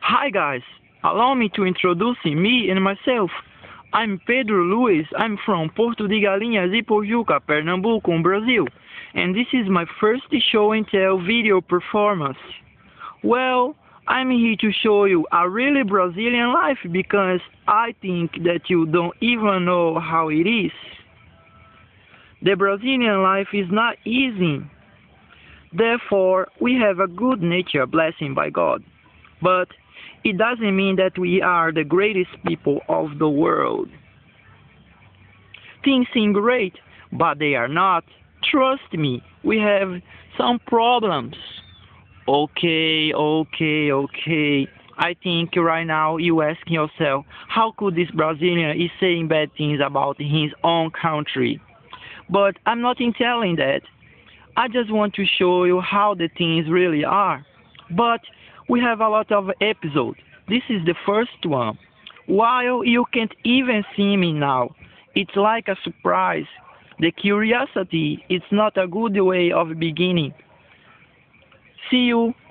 Hi guys, allow me to introduce me and myself. I'm Pedro Luiz, I'm from Porto de Galinhas e Pojuca, Pernambuco, Brazil, and this is my first show and tell video performance. Well, I'm here to show you a really Brazilian life because I think that you don't even know how it is. The Brazilian life is not easy. Therefore, we have a good nature blessing by God. But it doesn't mean that we are the greatest people of the world. Things seem great, but they are not. Trust me, we have some problems. Okay. I think right now you asking yourself, how could this Brazilian is saying bad things about his own country? But I'm not telling that. I just want to show you how the things really are. But we have a lot of episodes. This is the first one. While you can't even see me now, it's like a surprise. The curiosity is not a good way of beginning. See you